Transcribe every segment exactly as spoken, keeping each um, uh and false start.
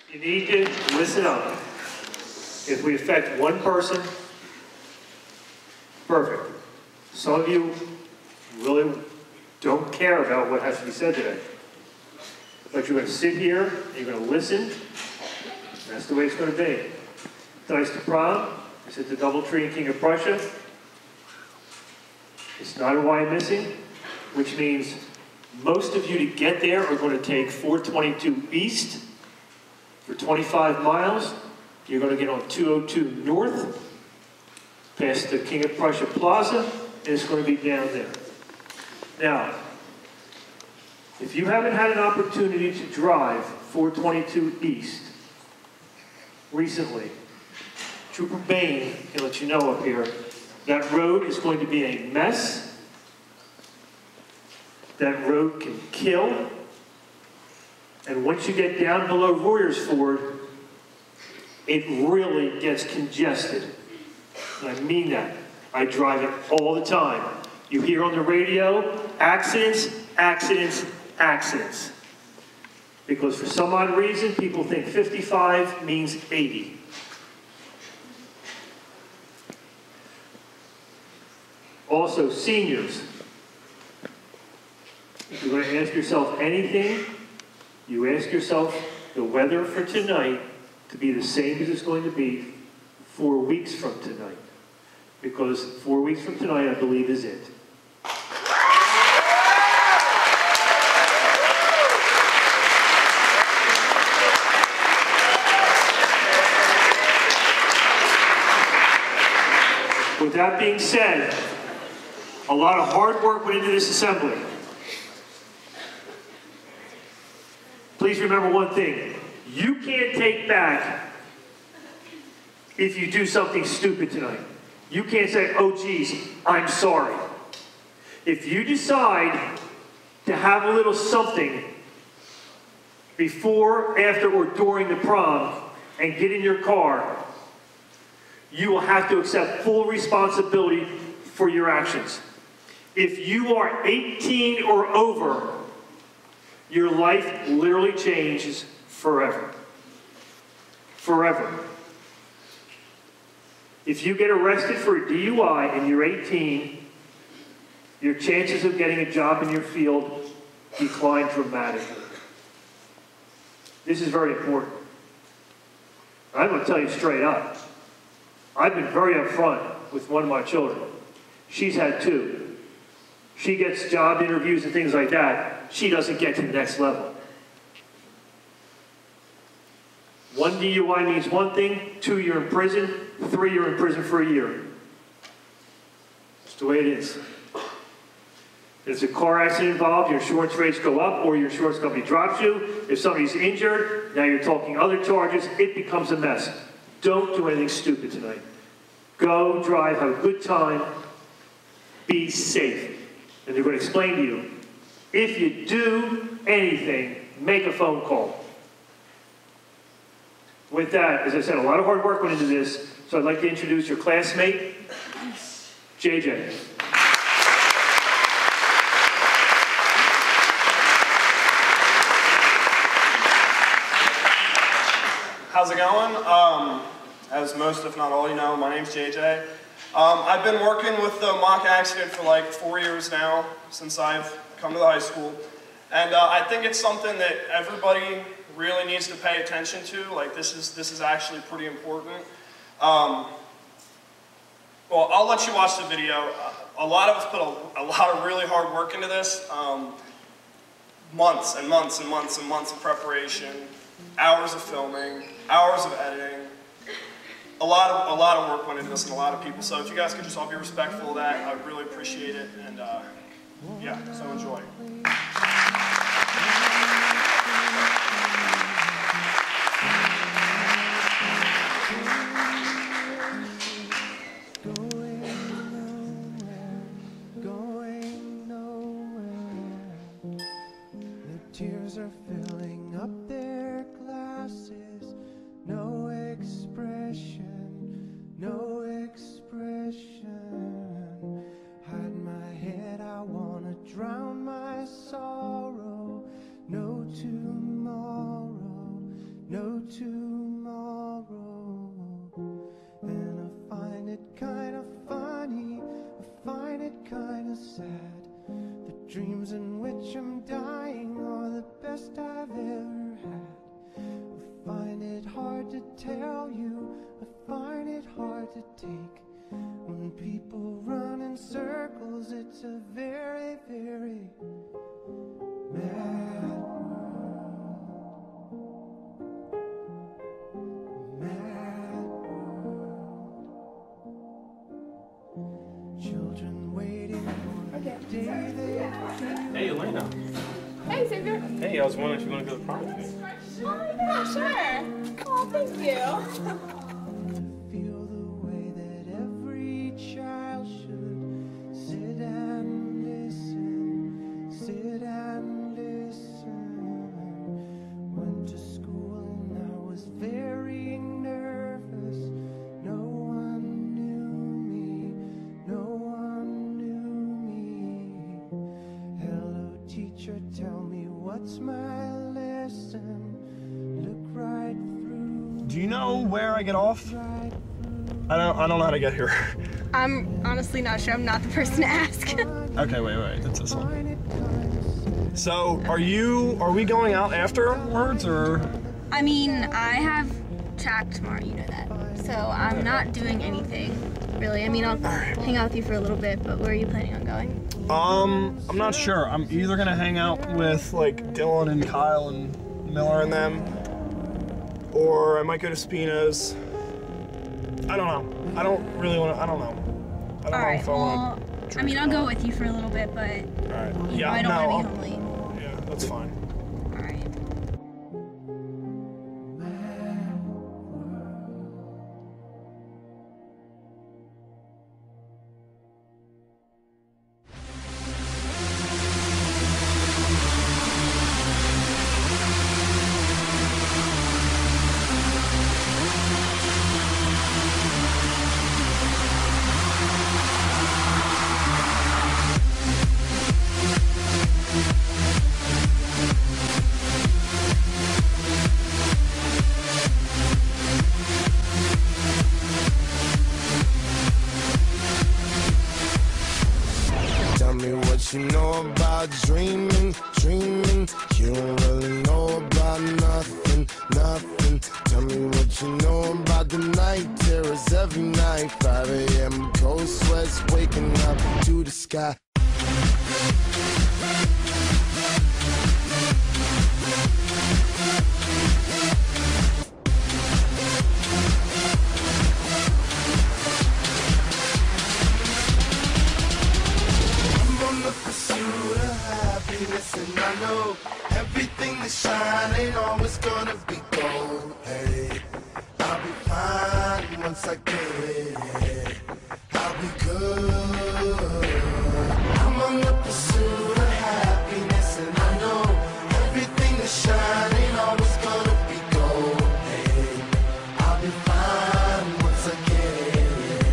You need to listen up. If we affect one person, perfect. Some of you really don't care about what has to be said today. But you're going to sit here, and you're going to listen, and that's the way it's going to be. Tonight's the prom. It's at the Doubletree in King of Prussia. It's not a Y missing, which means most of you to get there are going to take four twenty-two East for twenty-five miles. You're going to get on two oh two North, past the King of Prussia Plaza, and it's going to be down there. Now, if you haven't had an opportunity to drive four twenty-two East recently, Trooper Bain can let you know up here, that road is going to be a mess. That road can kill. And once you get down below Royersford, it really gets congested. And I mean that. I drive it all the time. You hear on the radio, accidents, accidents, accidents. Because for some odd reason, people think fifty-five means eighty. Also, seniors. If you're going to ask yourself anything, you ask yourself the weather for tonight to be the same as it's going to be four weeks from tonight. Because four weeks from tonight, I believe, is it. With that being said, a lot of hard work went into this assembly. Please remember one thing. You can't take back if you do something stupid tonight. You can't say, oh geez, I'm sorry. If you decide to have a little something before, after, or during the prom and get in your car, you will have to accept full responsibility for your actions. If you are eighteen or over, your life literally changes forever. Forever. If you get arrested for a D U I and you're eighteen, your chances of getting a job in your field decline dramatically. This is very important. I'm going to tell you straight up. I've been very upfront with one of my children. She's had two. She gets job interviews and things like that. She doesn't get to the next level. One D U I means one thing, two, you're in prison, three, you're in prison for a year. That's the way it is. If there's a car accident involved, your insurance rates go up, or your insurance company drops you. If somebody's injured, now you're talking other charges, it becomes a mess. Don't do anything stupid tonight. Go, drive, have a good time, be safe. And they're going to explain to you, if you do anything, make a phone call. With that, as I said, a lot of hard work went into this, so I'd like to introduce your classmate, J J. How's it going? Um, as most, if not all, you know, my name's J J. Um, I've been working with the mock accident for like four years now, since I've come to the high school. And uh, I think it's something that everybody really needs to pay attention to. Like, this is, this is actually pretty important. Um, well, I'll let you watch the video. A lot of us put a, a lot of really hard work into this. Um, months and months and months and months of preparation, hours of filming, hours of editing. A lot of, a lot of work went into this and a lot of people. So if you guys could just all be respectful of that, I would really appreciate it. And uh, yeah, so enjoy. Tears are filling up their glasses. No expression, no expression. Hide my head, I wanna drown my sorrow. No tomorrow, no tomorrow. best I've ever had. I find it hard to tell you, I find it hard to take. When people run in circles, it's a very, very mad world. Mad world. Children waiting for the day they Hey, Elena. Hey, Xavier. Hey, I was wondering if you want to go to prom with me. Oh, yeah, sure. Oh, thank you. feel the way that every child should sit and listen, sit and listen. Went to school and I was very nervous. No one knew me, no one knew me. Hello teacher, tell me what's my lesson. Look right through. Do you know where I get off? I don't, I don't know how to get here. I'm honestly not sure. I'm not the person to ask. Okay, wait, wait, that's this one. So, are you, are we going out afterwards, or? I mean, I have track tomorrow, you know that. So I'm not doing anything, really. I mean, I'll hang out with you for a little bit, but where are you planning on going? Um, I'm not sure. I'm either gonna hang out with, like, Dylan and Kyle and Miller and them, or I might go to Spino's. I don't know. I don't really want to, I don't know. I don't All know right, if I well, want I mean, I'll go with you for a little bit, but All right. you know, Yeah, I don't no, want to I'll- be home late. yeah, that's fine. All right. Tell me what you know about dreaming, dreaming. You don't really know about nothing, nothing. Tell me what you know about the night terrors every night. five A M cold sweats waking up to the sky. I'm on the pursuit of happiness, and I know everything that shine ain't always gonna be gold. Hey, I'll be fine once I get it. I'll be good. I'm on the pursuit of happiness, and I know everything that shine ain't always gonna be gold. Hey, I'll be fine once I get it.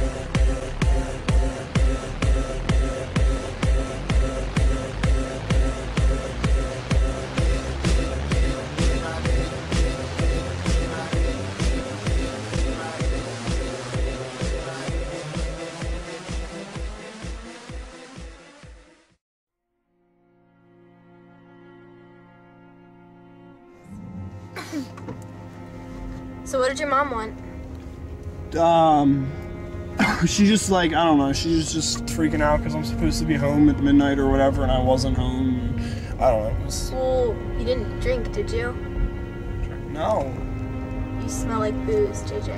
So what did your mom want? Um, she just like, I don't know, she's just freaking out because I'm supposed to be home at midnight or whatever, and I wasn't home. I don't know. It was, Well, you didn't drink, did you? no. You smell like booze, J J.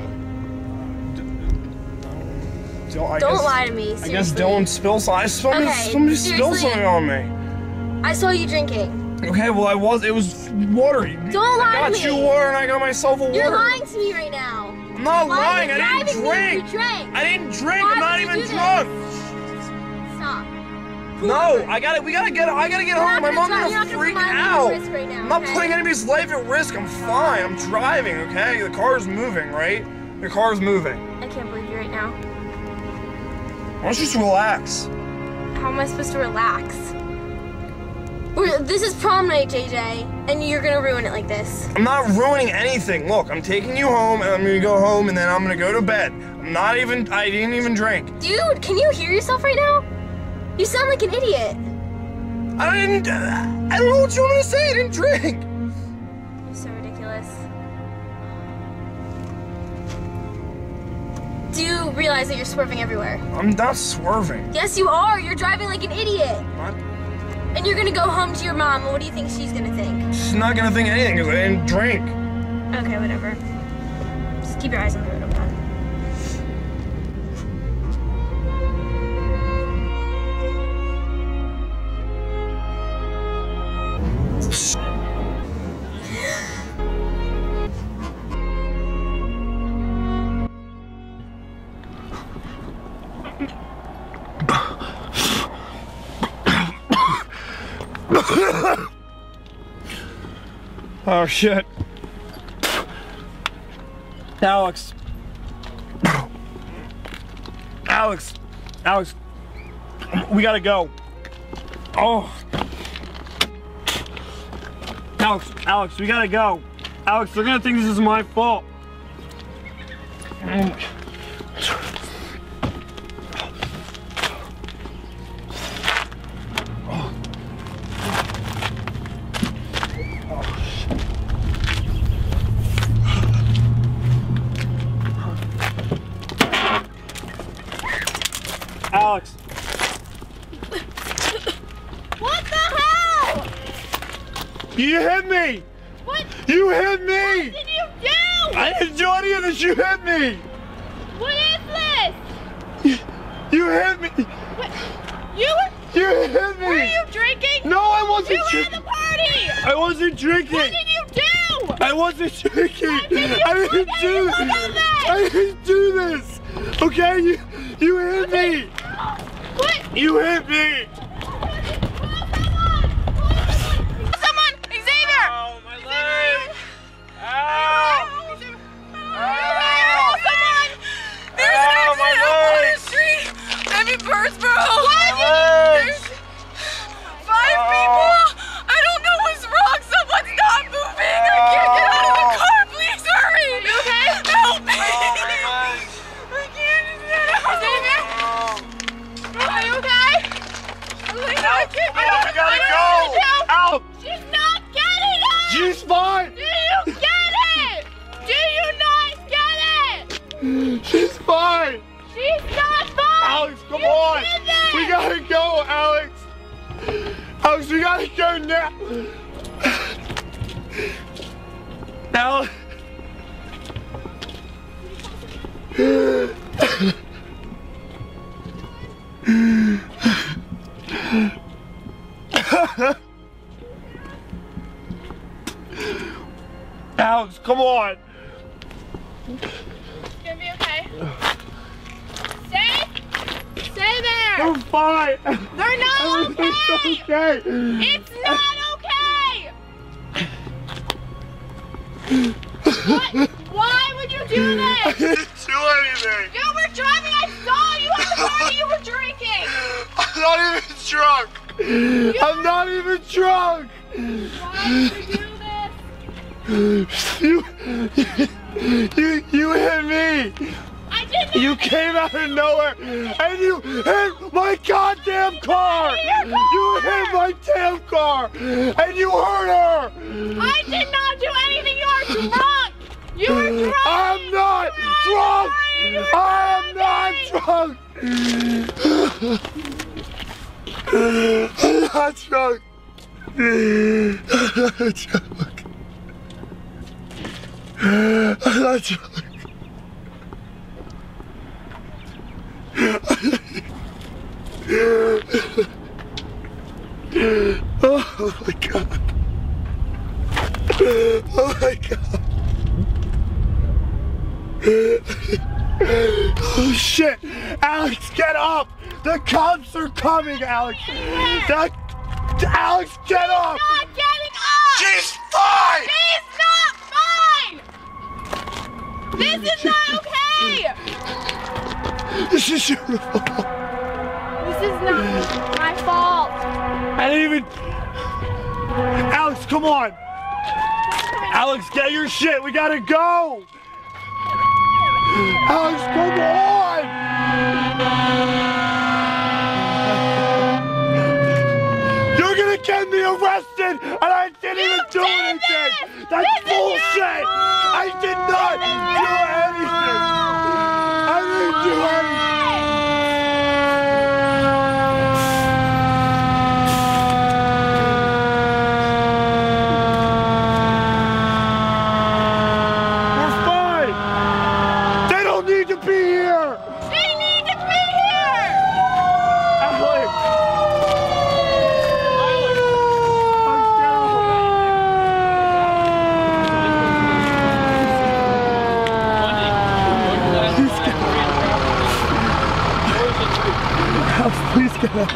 Don't, I Don't guess, lie to me, I guess seriously. Dylan spilled something. I somebody, Okay, somebody spilled seriously. something on me. I saw you drinking. Okay, well I was, it was water. Don't lie I to got me. you water and I got myself a water. You're lying to me right now. I'm not Why lying, are you I didn't driving me if drink. you drank? I didn't drink, Why I'm not did you even do drunk. this? Stop. Pull No, over. I gotta, we gotta get, I gotta get You're home. not My gonna mom's drive- gonna you're not gonna freak put my life out. at risk right now, I'm not okay? putting anybody's life at risk. I'm fine. I'm driving, okay? The car's moving, right? The car's moving. I can't believe you right now. Why don't you just relax? How am I supposed to relax? We're, this is prom night, J J, and you're gonna ruin it like this. I'm not ruining anything. Look, I'm taking you home, and I'm gonna go home, and then I'm gonna go to bed. I'm not even, I didn't even drink. Dude, can you hear yourself right now? You sound like an idiot. I didn't, I don't know what you want me to say. I didn't drink. realize that you're swerving everywhere. I'm not swerving. Yes, you are. You're driving like an idiot. What? And you're gonna go home to your mom, and what do you think she's gonna think? She's not gonna think anything because I didn't drink. Okay, whatever. Just keep your eyes on the road, okay? Oh shit. Alex. Alex. Alex. We gotta go. Oh. Alex, Alex, we gotta go. Alex, they're gonna think this is my fault. Oh my. Alex. What the hell? You hit me! What? You hit me! What did you do? I didn't do any of this, you hit me! What is this? You, you hit me! What? You were, You hit me! were you drinking? No, I wasn't You were at drinking! the party! I wasn't drinking! What did you do? I wasn't drinking! What did you I do? didn't What do did you this! do this? I didn't do this! Okay, you, you hit me! What? You hit me! Someone! Xavier! Oh, my leg! Ow! Ow! Someone! There's Ow, an my accident on Boone leg! Street! I'm in Birdsboro! What? legs! There's five Oh. people! I don't know what's wrong! Someone's not moving! I can't get out of the car! Please hurry! Are you okay? Help me! I can't get out! Xavier? Are you okay? Elena, I can't get out! We gotta I go! don't know what to Out! do. She's not getting it! She's fine! Do you get it? Do you not get it? She's fine! She's not fine! Alex, come You on! did this! We gotta go, Alex! Alex, we gotta go now! Alex! Alex, come on! It's gonna be okay. Stay! Stay there! I'm fine! They're not okay! Everything's okay! It's not okay! What? Why would you do I this? didn't do anything! You were driving! I saw you at the party! You were drinking! I'm not even drunk! I'm not even drunk! Why did you do this? You, you, you hit me! I didn't. You came out of nowhere and you hit my goddamn car! Your car! You hit my damn car! And you hurt her! I did not do anything. You are drunk. You were drunk. I'm not drunk! I am not drunk! I'm not drunk! I'm not drunk! I'm not drunk! Oh my god! Oh my god! Oh shit! Alex, get up! The cops are coming, Alex! The, Alex, get up! Not getting up. She's fine! She's not fine. This is not okay. This is your fault. This is not my fault. I didn't even... Alex, come on! Alex, get your shit! We gotta go! Alex, come on! You're gonna get me arrested and I didn't You even do did anything! this! That's This is your bullshit! fault! I did not This is do your anything! fault! I didn't do Please get up.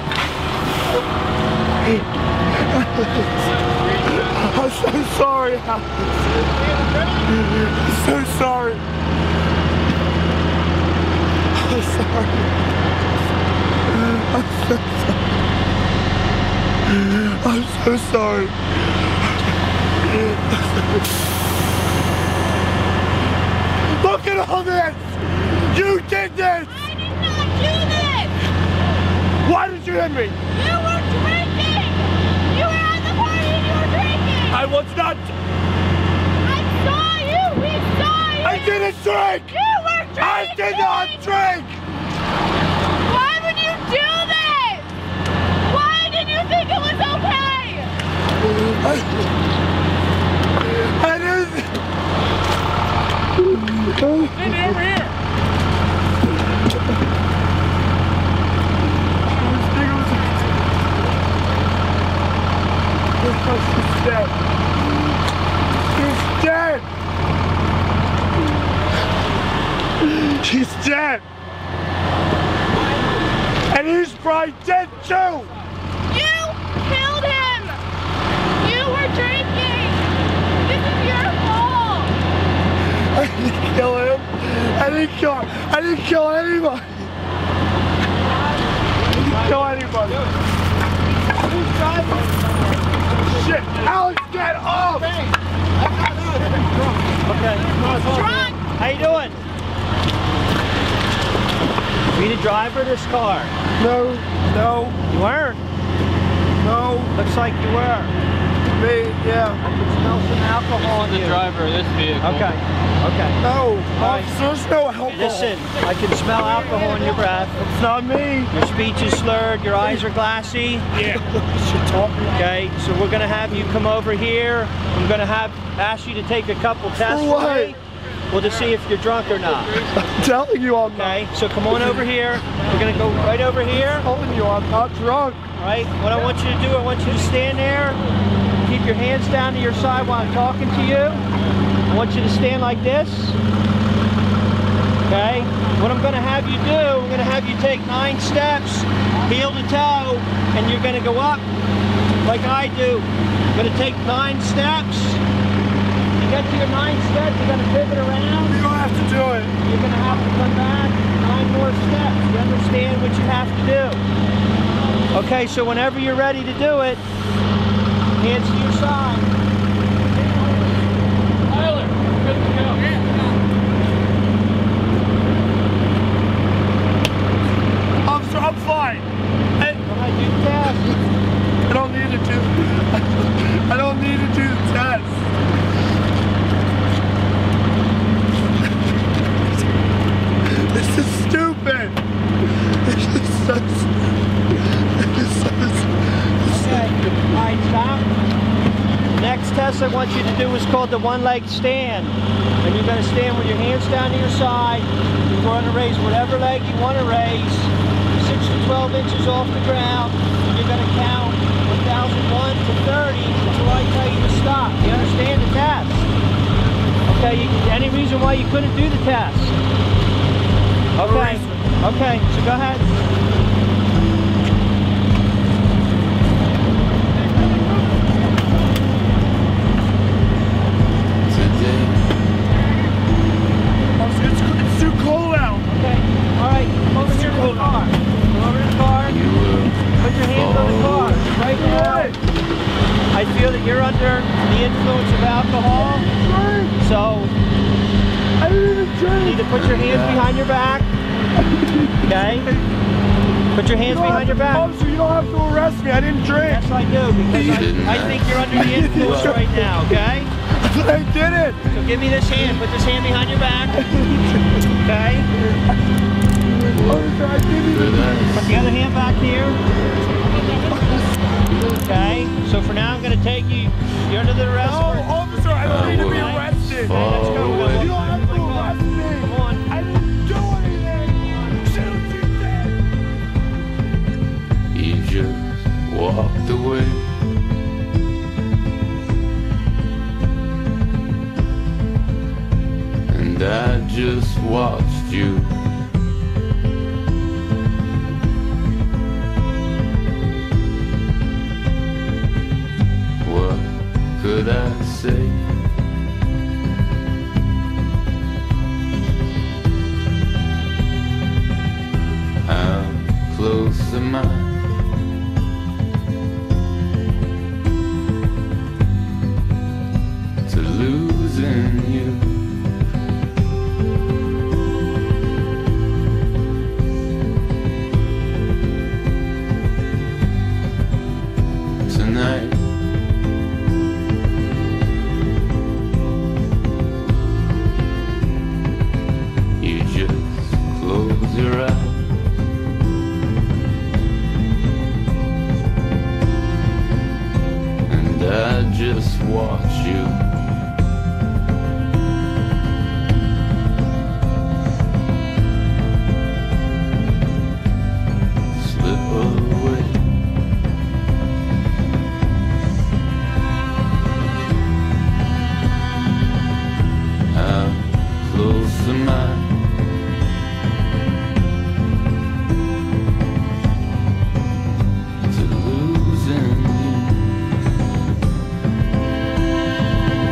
I'm so sorry. I'm so sorry. I'm sorry. I'm so sorry. I'm so sorry. Look at all this! You did this! I did not do this! Why did you hit me? You were drinking! You were at the party and you were drinking! I was not. I saw you! We saw you! I didn't drink! You were drinking! I did not drink! Why would you do this? Why did you think it was okay? I, I didn't. Stand over here. She's dead. She's dead. She's dead. And he's probably dead too. You killed him! You were drinking! This is your fault! I didn't kill him. I didn't kill. I didn't kill anybody. I didn't kill anybody. Who's driving? Shit! Alex, get off! Okay. Drunk! How you doing? Were you the driver of this car? No, no, You weren't? no. Looks like you were. Me, yeah. I can smell some alcohol in The you. driver of this vehicle. Okay. Okay. No, right. officer, there's no alcohol. Listen, I can smell alcohol in your breath. It's not me. Your speech is slurred. Your eyes are glassy. Yeah. You're talking. Okay, so we're gonna have you come over here. I'm gonna have ask you to take a couple tests For for what? me. Well, to see if you're drunk or not. I'm telling you I'm not. Okay, so come on over here. We're gonna go right over here. I'm telling you I'm not drunk. Right? What I want you to do, I want you to stand there. Keep your hands down to your side while I'm talking to you. I want you to stand like this. Okay? What I'm gonna have you do, I'm gonna have you take nine steps, heel to toe, and you're gonna go up like I do. I'm gonna take nine steps. You get to your nine steps, you're gonna pivot around. You don't have to do it. You're gonna have to come back nine more steps. You understand what you have to do? Okay, so whenever you're ready to do it, hands to your side. Tyler, good to go. I'm, so, I'm fine. I, Go ahead, do the test. I don't need to do. I don't need to do the test. This is stupid. This is so stupid. This is so Okay, all right, stop. Next test I want you to do is called the one-leg stand. And you're going to stand with your hands down to your side. You're going to raise whatever leg you want to raise, six to twelve inches off the ground. And you're going to count one thousand one to thirty until I tell you to stop. You understand the test? Okay, you, any reason why you couldn't do the test? Okay, okay, so go ahead. It's, it's too cold out. Okay, all right, come over here to the car. Come over to the car. Put your hands on the car. Right now, I feel that you're under the influence of alcohol. So, I didn't even you drink. need to put your hands behind your back. Okay? Put your hands behind your back. Officer, you don't have to arrest me. I didn't drink. Yes, I do, because I, I think you're under the influence right now, okay? I did it. So give me this hand. Put this hand behind your back. Okay? Put the other hand back here. Okay, so for now I'm going to take you, you're under the arrest. No, officer, I don't need to be arrested. Okay, let's go. We're gonna You don't have to arrest me. Come on. I didn't do anything. Shoot, you did. He just walked away. And I just watched you. What could I say? How close am I to losing you? Tonight you just close your eyes and I just watch you. Slip away. How close am I to losing you?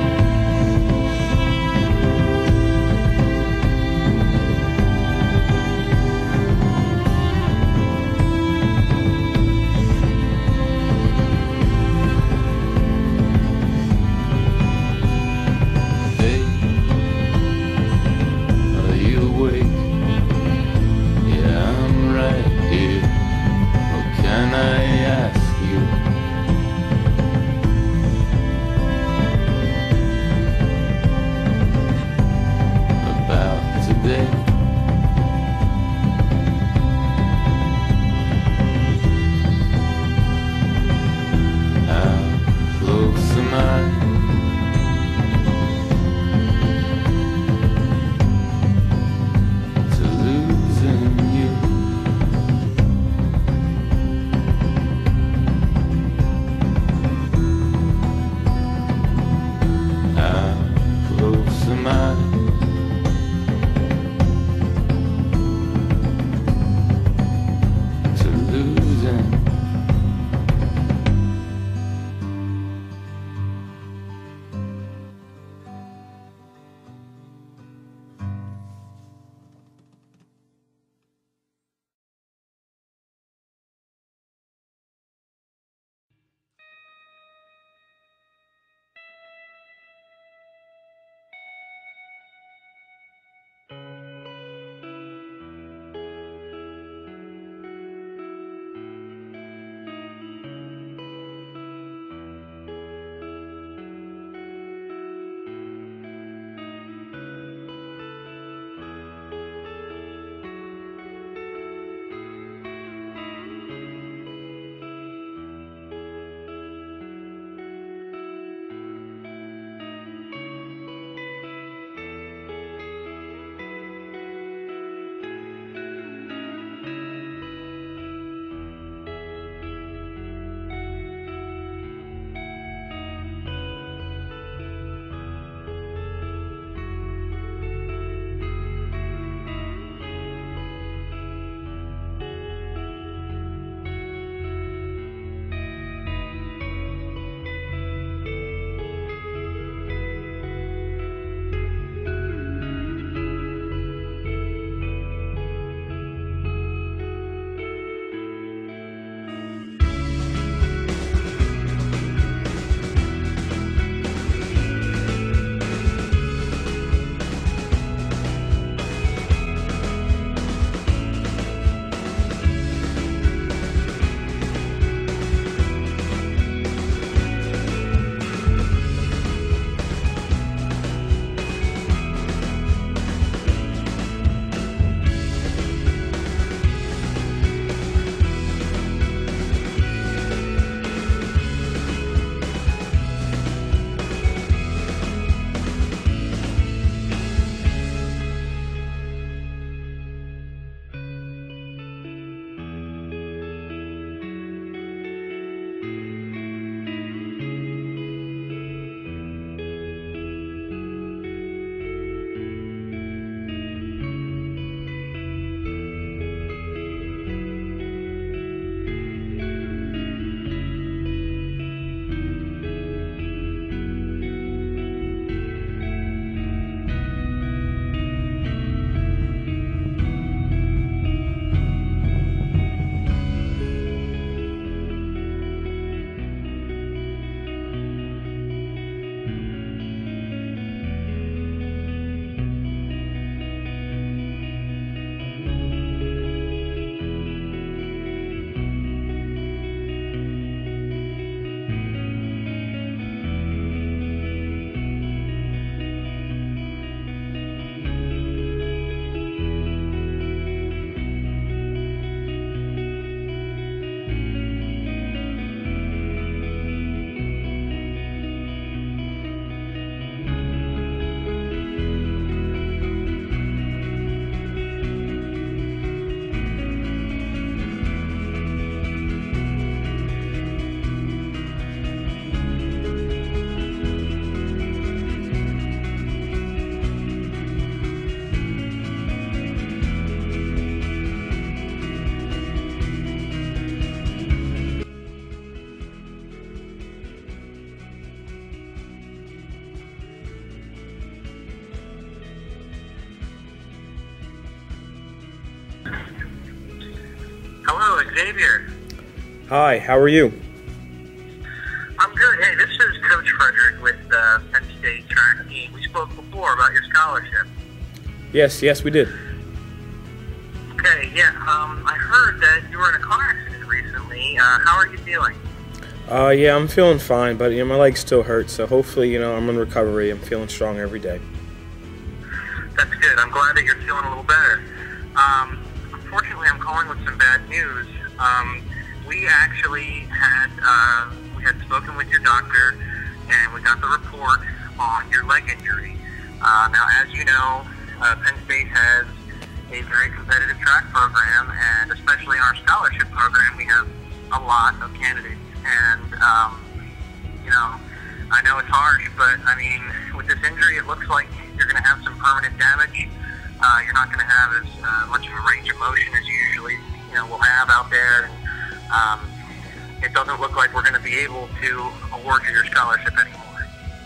Xavier. Hi, how are you? I'm good. Hey, this is Coach Frederick with uh, Penn State track team. We spoke before about your scholarship. Yes, yes, we did. Okay, yeah. Um, I heard that you were in a car accident recently. Uh, how are you feeling? Uh, yeah, I'm feeling fine, but you know, my leg still hurts, so hopefully, you know, I'm in recovery. I'm feeling strong every day. That's good. I'm glad that you're feeling a little better. Um, unfortunately, I'm calling with some bad news. Um, we actually had uh, we had spoken with your doctor, and we got the report on your leg injury. Uh, now, as you know, uh, Penn State has a very competitive track program, and especially in our scholarship program, we have a lot of candidates. And, um, you know, I know it's harsh, but, I mean, with this injury, it looks like you're going to have some permanent damage. Uh, you're not going to have as uh, much of a range of motion as you usually, you know, will have out there. And, um, it doesn't look like we're going to be able to award you your scholarship anymore.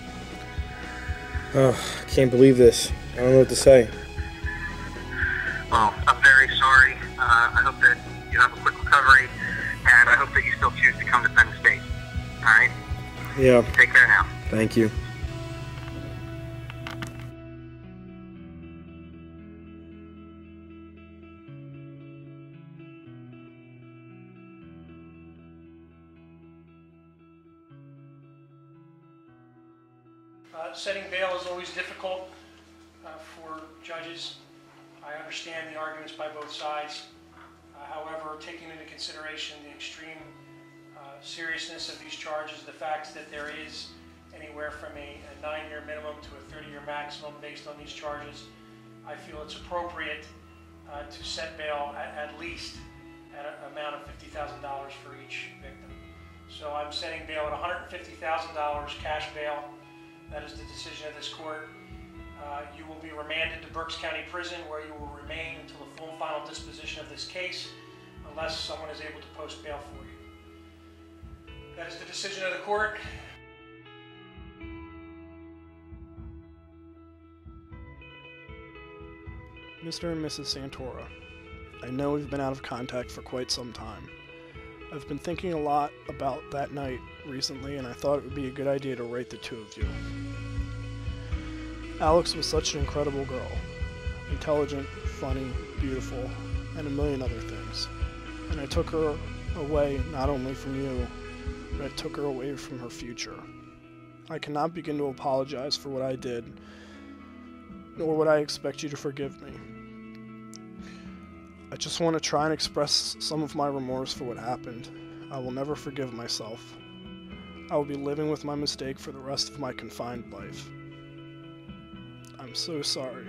Oh, I can't believe this. I don't know what to say. Well, I'm very sorry. Uh, I hope that you have a quick recovery, and I hope that you still choose to come to Penn State. All right? Yeah. Take care now. Thank you. Uh, setting bail is always difficult uh, for judges. I understand the arguments by both sides. Uh, however, taking into consideration the extreme uh, seriousness of these charges, the fact that there is anywhere from a, a nine-year minimum to a thirty-year maximum based on these charges, I feel it's appropriate uh, to set bail at, at least at an amount of fifty thousand dollars for each victim. So I'm setting bail at one hundred fifty thousand dollars cash bail. That is the decision of this court. Uh, you will be remanded to Berks County Prison, where you will remain until the full and final disposition of this case, unless someone is able to post bail for you. That is the decision of the court. Mister and Missus Santora, I know we've been out of contact for quite some time. I've been thinking a lot about that night recently, and I thought it would be a good idea to rate the two of you. Alex was such an incredible girl. Intelligent, funny, beautiful, and a million other things. And I took her away not only from you, but I took her away from her future. I cannot begin to apologize for what I did, nor would I expect you to forgive me. I just want to try and express some of my remorse for what happened. I will never forgive myself. I will be living with my mistake for the rest of my confined life. I'm so sorry.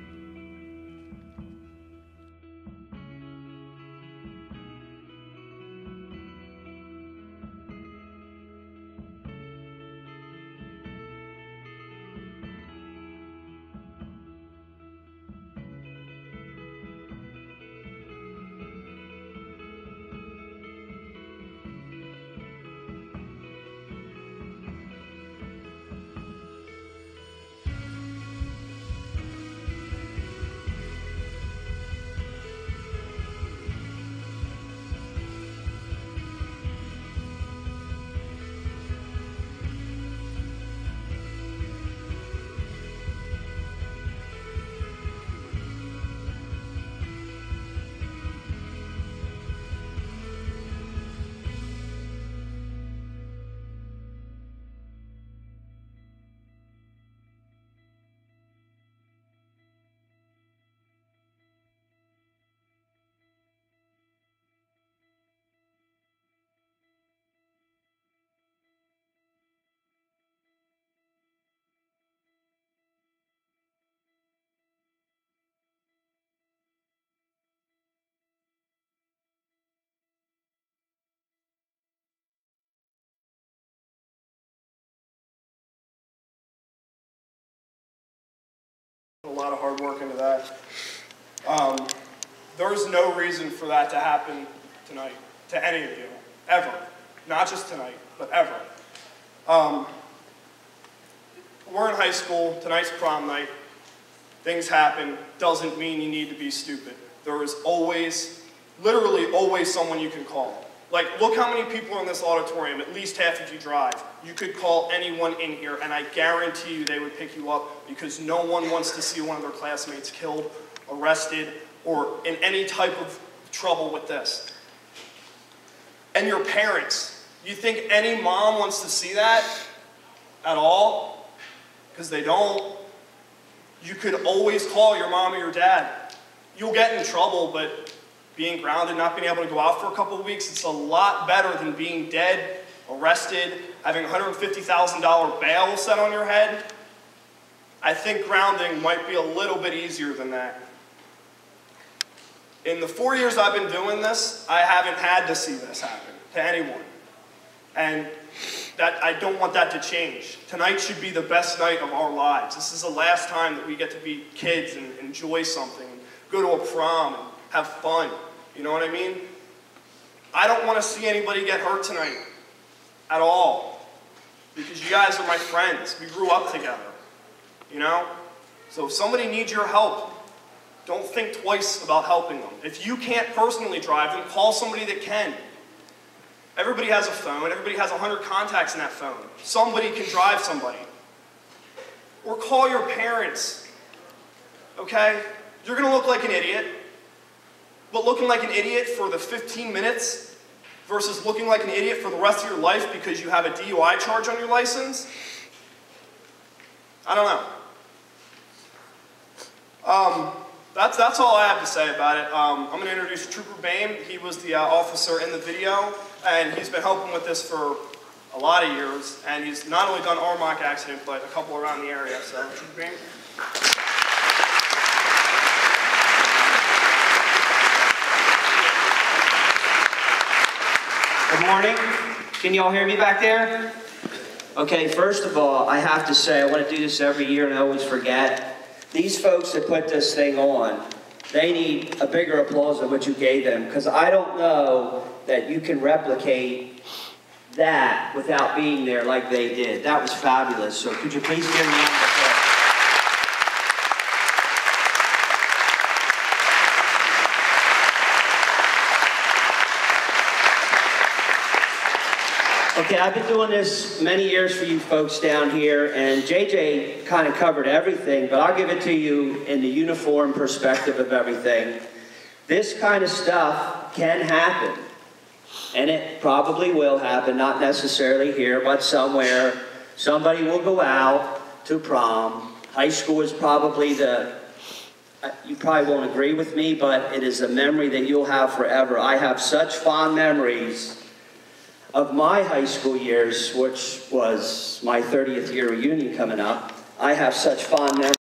A lot of hard work into that. Um, there was no reason for that to happen tonight, to any of you, ever. Not just tonight, but ever. Um, we're in high school, tonight's prom night, things happen, doesn't mean you need to be stupid. There is always literally always someone you can call. Like, look how many people are in this auditorium, at least half if you drive. You could call anyone in here, and I guarantee you they would pick you up because no one wants to see one of their classmates killed, arrested, or in any type of trouble with this. And your parents, you think any mom wants to see that at all? Because they don't. You could always call your mom or your dad. You'll get in trouble, but being grounded, not being able to go out for a couple of weeks, it's a lot better than being dead, arrested, having one hundred fifty thousand dollar bail set on your head. I think grounding might be a little bit easier than that. In the four years I've been doing this, I haven't had to see this happen to anyone. And that, I don't want that to change. Tonight should be the best night of our lives. This is the last time that we get to be kids and enjoy something, and go to a prom and have fun. You know what I mean? I don't want to see anybody get hurt tonight at all, because you guys are my friends. We grew up together, you know? So if somebody needs your help, don't think twice about helping them. If you can't personally drive, then call somebody that can. Everybody has a phone. Everybody has a hundred contacts in that phone. Somebody can drive somebody. Or call your parents, okay? You're going to look like an idiot, but looking like an idiot for the fifteen minutes versus looking like an idiot for the rest of your life because you have a D U I charge on your license, I don't know. Um, that's, that's all I have to say about it. Um, I'm going to introduce Trooper Boone. He was the uh, officer in the video, and he's been helping with this for a lot of years, and he's not only done our mock accident, but a couple around the area. So, Trooper Boone. Good morning. Can you all hear me back there? Okay, first of all, I have to say, I want to do this every year and I always forget. These folks that put this thing on, they need a bigger applause than what you gave them, because I don't know that you can replicate that without being there like they did. That was fabulous. So could you please give me a round of applause? Okay, I've been doing this many years for you folks down here, and J J kind of covered everything, but I'll give it to you in the uniform perspective of everything. This kind of stuff can happen, and it probably will happen, not necessarily here, but somewhere. Somebody will go out to prom. High school is probably the, you probably won't agree with me, but it is a memory that you'll have forever. I have such fond memories of my high school years, which was my thirtieth year reunion coming up. I have such fond memories.